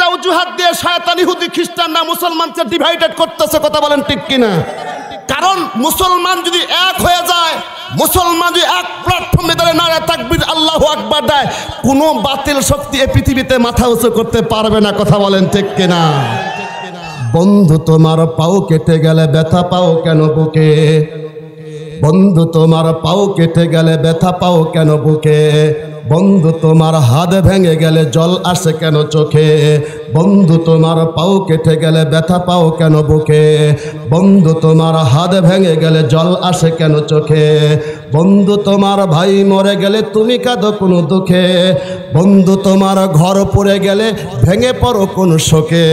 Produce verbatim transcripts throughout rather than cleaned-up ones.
অজুহাত দিয়ে শয়তান ইহুদি খ্রিস্টানরা মুসলমানকে ডিভাইডেড করতেছে, কথা বলেন ঠিক কিনা? কারণ মুসলমান যদি এক হয়ে যায়, মুসলমান যদি এক প্ল্যাটফর্মে দাঁড়িয়ে নারে তাকবীর আল্লাহু আকবার দেয়, কোনো বাতিল শক্তি এই পৃথিবীতে মাথা উঁচু করতে পারবে না, কথা বলেন ঠিক কিনা? বন্ধু তোমার পাও কেটে গেলে ব্যথা পাও কেন বুকে? বন্ধু তোমার পাও কেটে গেলে ব্যথা পাও কেন বুকে? বন্ধু তোমার হাত ভেঙে গেলে জল আসে কেন চোখে? বন্ধু তোমার পাও কেটে গেলে ব্যথা পাও কেন বুকে? বন্ধু তোমার হাত ভেঙে গেলে জল আসে কেন চোখে? বন্ধু তোমার ভাই মরে গেলে তুমি কাঁদো কোনো দুঃখে? বন্ধু তোমার ঘর পড়ে গেলে ভেঙে পড়ো কোন শোকে?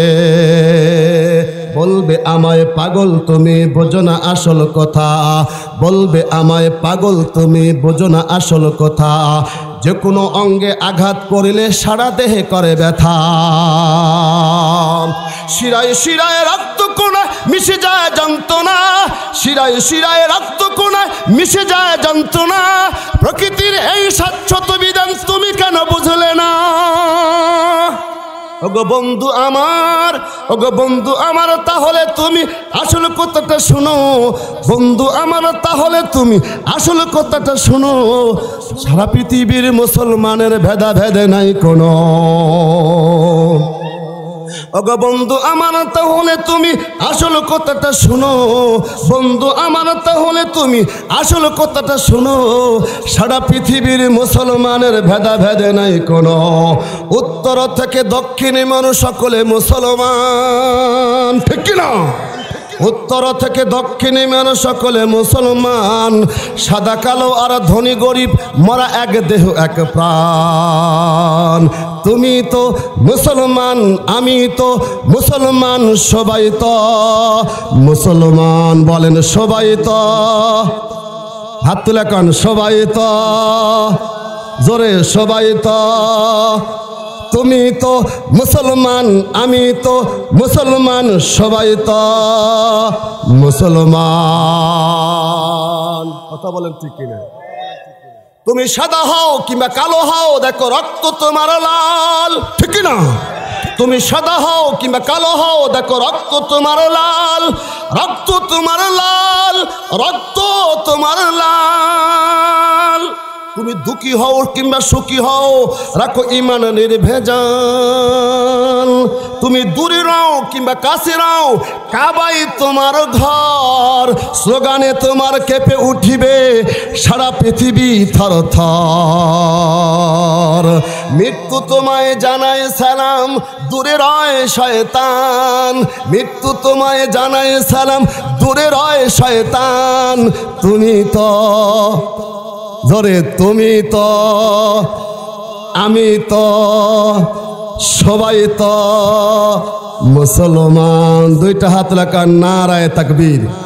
বলবে আমায় পাগল তুমি বোঝো না আসল কথা, বলবে আমায় পাগল তুমি বোঝো না আসল কথা। যে কোনো অঙ্গে আঘাত করিলে সারা দেহে করে ব্যথা, শিরায় শিরায় রক্ত কোণায় মিশে যায় যন্ত্রণা, শিরায় শিরায় রক্ত কোণায় মিশে যায় যন্ত্রণা। প্রকৃতির এই শাশ্বত বিধান তুমি কেন বুঝলে না? ওগো বন্ধু আমার, ওগো বন্ধু আমার, তাহলে তুমি আসল কথাটা শোনো। বন্ধু আমার, তাহলে তুমি আসল কথাটা শোনো। সারা পৃথিবীর মুসলমানের ভেদা ভেদে নাই কোনো। ওগো বন্ধু আমার, তাহলে তুমি আসল কথাটা শোনো। বন্ধু আমার, তাহলে তুমি আসল কথাটা শোনো। সারা পৃথিবীর মুসলমানের ভেদা ভেদে নাই কোনো। উত্তর থেকে দক্ষিণে মানুষ সকলে মুসলমান, ঠিক কিনা? উত্তর থেকে দক্ষিণে মানুষ সকলে মুসলমান। সাদা কালো আর ধনী গরিব মরা এক দেহ এক প্রাণ। তুমি তো মুসলমান, আমি তো মুসলমান, সবাই তো মুসলমান। বলেন সবাই তো, হাত তুলে কান, সবাই তো, জোরে সবাই তো। তুমি তো মুসলমান, আমি তো মুসলমান, সবাই তো মুসলমান। কথা বলেন ঠিক কিনা? তুমি সাদা হও কিংবা কালো হও, দেখো রক্ত তোমার লাল, ঠিক কিনা? তুমি সাদা হও কিংবা কালো হও, দেখো রক্ত তোমার লাল, রক্ত তোমার লাল, রক্ত তোমার লাল। তুমি দুঃখী হও কিংবা সুখী হও, রাখো ইমান নির্ভেজাল। তুমি দূরে রাও কিংবা কাছে রাও, কাবাই তোমার ঘর। স্লোগানে তোমার কেঁপে উঠিবে সারা পৃথিবী থর থর। মৃত্যু তোমায় জানায় সালাম, দূরে রয় শয়তান। মৃত্যু তোমায় জানায় সালাম, দূরে রয় শয়তান। তুমি তো, ধরে তুমি তো, আমি তো, সবাই তো মুসলমান। দুইটা হাত লাগান, নারায়ে তাকবীর।